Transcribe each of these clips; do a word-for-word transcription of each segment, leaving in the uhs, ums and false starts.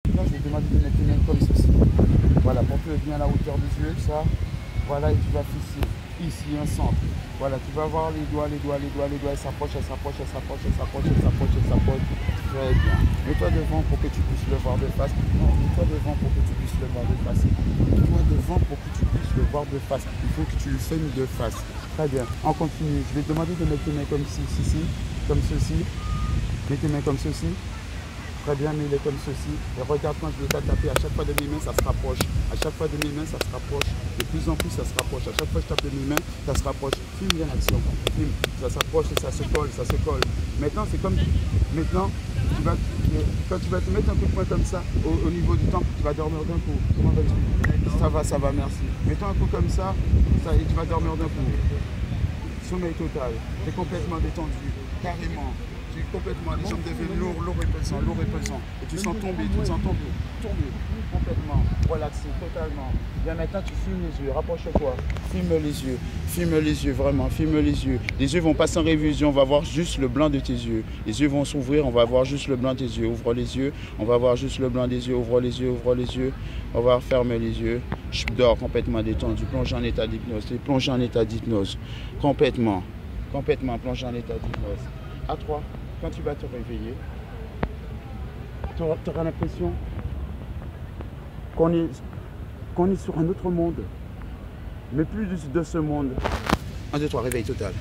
Là, je vais te demander de mettre tes mains comme ceci. Voilà, porte-le bien à la hauteur des yeux, ça. Voilà, et tu vas fixer ici un centre. Voilà, tu vas voir les doigts, les doigts, les doigts, les doigts, elles s'approchent, elles s'approchent, elles s'approchent, elles s'approchent, elles s'approchent, elles s'approchent. Très bien. Mets-toi devant pour que tu puisses le voir de face. Non, mets-toi devant pour que tu puisses le voir de face. Mets-toi devant pour que tu puisses le voir de face. Il faut que tu le saignes de face. Très bien. On continue. Je vais te demander de mettre tes mains comme ceci, comme ceci. Mets tes mains comme ceci. Très bien, mets-les comme ceci. Et regarde quand je vais taper, à chaque fois de mes mains, ça se rapproche. À chaque fois de mes mains, ça se rapproche. De plus en plus, ça se rapproche. À chaque fois que je tape de mes mains, ça se rapproche. Filme bien l'action. Filme. Ça s'approche et ça se colle, ça se colle. Maintenant, c'est comme... Maintenant, tu vas, quand tu vas te mettre un coup de poing comme ça, au, au niveau du temple, tu vas dormir d'un coup. Comment vas-tu? Ça va, ça va, merci. Mets-toi un coup comme ça, ça et tu vas dormir d'un coup. Sommeil total. Tu es complètement détendu. Carrément. Tu es complètement, les jambes deviennent lourds, lourds et pesants, lourds et pesants. Et tu sens tomber, tu sens tomber, tomber, complètement, relaxé, totalement. Bien maintenant, tu filmes les yeux, rapproche-toi, filme les yeux, filme les yeux, vraiment, filme les yeux. Les yeux vont passer en révision, on va voir juste le blanc de tes yeux. Les yeux vont s'ouvrir, on va voir juste le blanc de tes yeux. Ouvre les yeux, on va voir juste le blanc des yeux, ouvre les yeux, ouvre les yeux. On va fermer les yeux. Je dors complètement détendu, plonge en état d'hypnose, plonge en état d'hypnose, complètement, complètement, plonge en état d'hypnose. À trois. Quand tu vas te réveiller, tu auras, tu auras l'impression qu'on est, qu'on est sur un autre monde, mais plus de, de ce monde. Un, deux, trois, réveil total.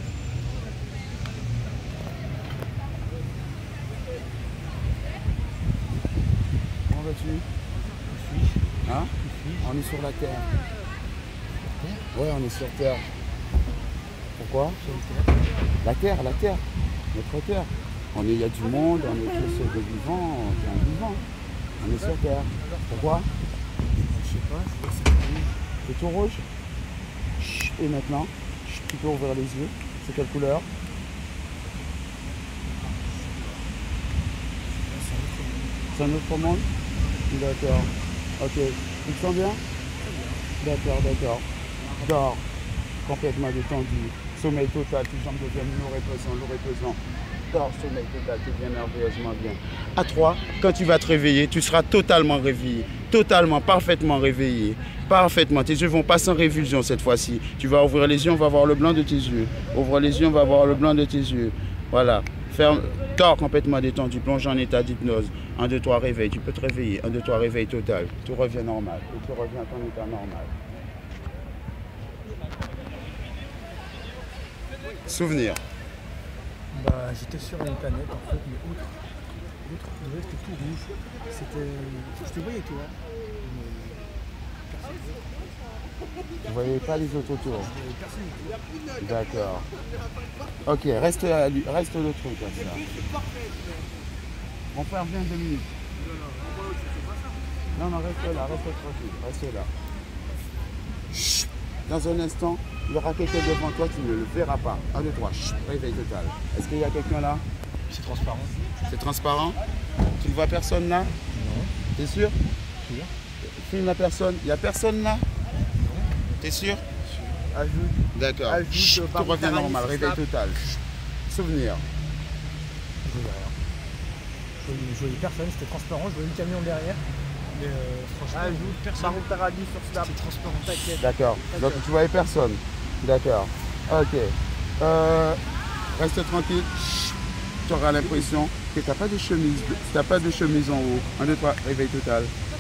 Comment vas-tu? Hein? On est sur la Terre. Ouais, on est sur Terre. Pourquoi? La Terre, la Terre. Notre Terre. On est, il y a du monde, on est tous des vivants, on est un vivant. On est sur Terre. Pourquoi? Je sais pas, c'est rouge. C'est tout rouge. Chut. Et maintenant, chut, tu peux ouvrir les yeux. C'est quelle couleur? C'est un autre monde. D'accord. Ok. Tu te sens bien? D'accord, d'accord. Dors. Complètement détendu. Sommeil total, tes jambes deviennent lourds et pesants, lourds et pesants. Dors, sommeil total, tu viens merveilleusement bien. À trois, quand tu vas te réveiller, tu seras totalement réveillé. Totalement, parfaitement réveillé. Parfaitement. Tes yeux vont passer en révision cette fois-ci. Tu vas ouvrir les yeux, on va voir le blanc de tes yeux. Ouvre les yeux, on va voir le blanc de tes yeux. Voilà. Ferme. Dors complètement détendu, plonge en état d'hypnose. un, deux, trois, réveil. Tu peux te réveiller. un, deux, trois, réveil total. Tout revient normal. Et tu reviens à ton état normal. Souvenir. Bah, j'étais sur une planète en fait, mais autre. L'autre, le reste tout rouge. C'était. Je te voyais toi. Vous ne voyez pas les autres autour. Personne. D'accord. Ok, reste, à lui- reste le truc comme ça. Mon frère vient deux minutes. Non, non, reste là, reste tranquille, reste là. Chut. Dans un instant, il y aura quelqu'un devant toi, tu ne le verras pas. un, deux, trois, chut, réveil total. Est-ce qu'il y a quelqu'un là? C'est transparent. C'est transparent? Tu ne vois personne là? Non. T'es sûr? Sûr. Filme la personne. Il n'y a personne là? T'es sûr? Ajoute. D'accord. Ajoute, Chut, euh, tout par revient contre, normal, Aramis, réveil snap. total. Chut. Souvenir. Je voyais rien. Je voyais, je voyais personne, c'était transparent, je voyais le camion derrière. Mais euh, franchement, Ajoute, personne. par contre, Taradi sur Snap. C'était transparent. T'inquiète. D'accord. Donc tu voyais personne. D'accord. Ok. Euh, reste tranquille. Chut. Tu auras l'impression que tu n'as pas de chemise. Tu n'as pas de chemise en haut. un, deux, trois, réveil total.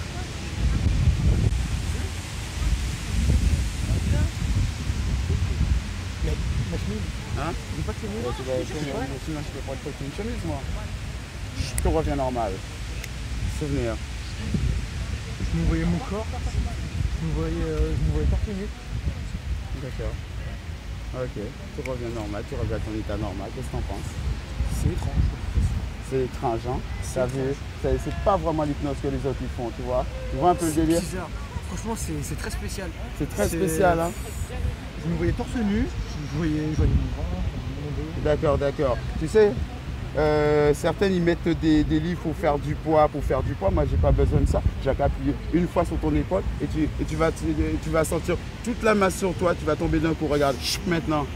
Mais ma chemise, Hein? j'ai pas de chemise. Ouais, tu vas chemise, mais sinon je peux pas te faire une chemise moi. Chut, tout revient normal. Souvenir. Je me voyais mon corps, je me voyais, euh, je me voyais torse nu. D'accord. Ok. Tout revient normal. Tu reviens à ton état normal. Qu'est-ce que tu en penses? C'est étrange. C'est étrange, hein? Ça veut- c'est c'est pas vraiment l'hypnose que les autres ils font, tu vois? Tu vois un peu le C'est délire? bizarre. Franchement, c'est c'est très spécial. C'est très C'est- spécial, hein? Je me voyais torse nu, je voyais, je voyais mon ventre, mon dos. D'accord, d'accord. Tu sais, euh, certains ils mettent des, des livres pour faire du poids, pour faire du poids. Moi, j'ai pas besoin de ça. J'ai qu'à appuyer une fois sur ton épaule et tu, et tu vas, tu, tu vas sentir toute la masse sur toi. Tu vas tomber d'un coup. Regarde, chut, maintenant.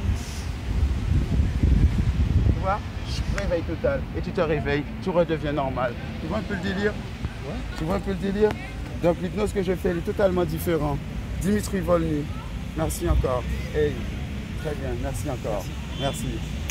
Tu vois? Chut, réveil total. Et tu te réveilles, tout redevient normal. Tu vois un peu le délire? Ouais. Tu vois un peu le délire? Donc l'hypnose que je fais, elle est totalement différente. Dimitri Volny, merci encore. Hey, très bien, merci encore. Merci. merci.